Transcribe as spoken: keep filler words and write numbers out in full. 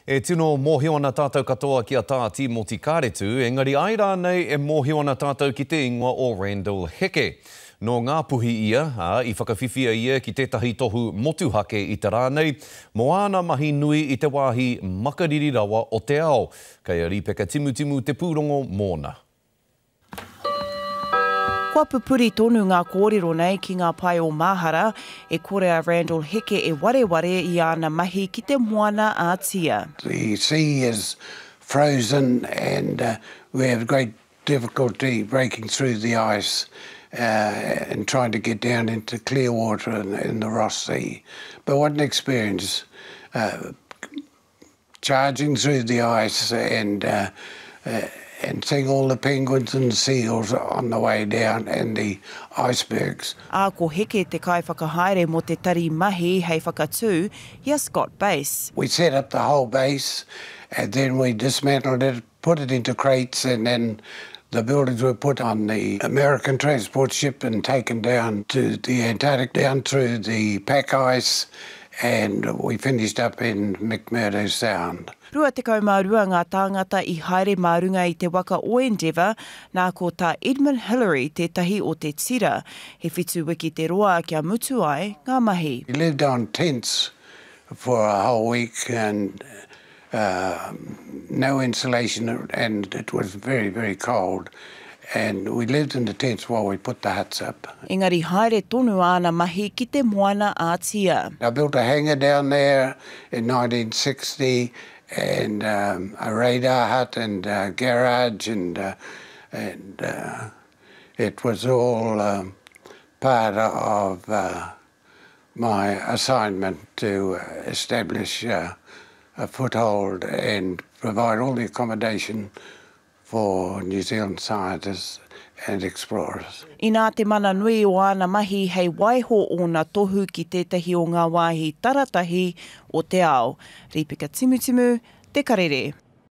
E tino mōhio ana tātou katoa ki a tā Timoti Kāretu, engari ai rānei e mōhio ana tātou ki te ingoa o Randell Heke. No Ngāpuhi ia, a, i whakawhiwhia ia ki tētahi tohu motuhake i te rānei, moana mahi nui i te wāhi makariri rawa o te ao. Kei a Ripeka Timutimu te pūrongo mōna. Kua pupuri tonu ngā kōrero nei ki ngā pai o Māhara, e kore a Randell Heke e wareware i ana mahi ki te moana ātia. The sea is frozen and uh, we have great difficulty breaking through the ice uh, and trying to get down into clear water in, in the Ross Sea. But what an experience, uh, charging through the ice and uh, uh, and seeing all the penguins and seals on the way down and the icebergs. A ko Heke te kai whakahaere mo te tari mahi hei whakatū, ia Scott Base. We set up the whole base and then we dismantled it, put it into crates, and then the buildings were put on the American transport ship and taken down to the Antarctic, down through the pack ice, and we finished up in McMurdo Sound. Rua te kaumārua ngā tāngata i haere mārunga i te waka o Endeavour, nā ko tā Edmund Hillary tētahi o te tira, he whitu wiki te roa kia mutu ai ngā mahi. We lived on tents for a whole week and uh, no insulation, and it was very, very cold. And we lived in the tents while we put the huts up. Engari haere tonu ana mahi ki te moana ātia. I built a hangar down there in nineteen sixty, and um, a radar hut and a garage, and uh, and uh, it was all um, part of uh, my assignment to establish uh, a foothold and provide all the accommodation for New Zealand scientists and explorers. I nā te mana nui o ana mahi hei waiho o ngā tohu ki tētahi o ngā wāhi taratahi o te ao. Ripeka Timutimu, te Karere.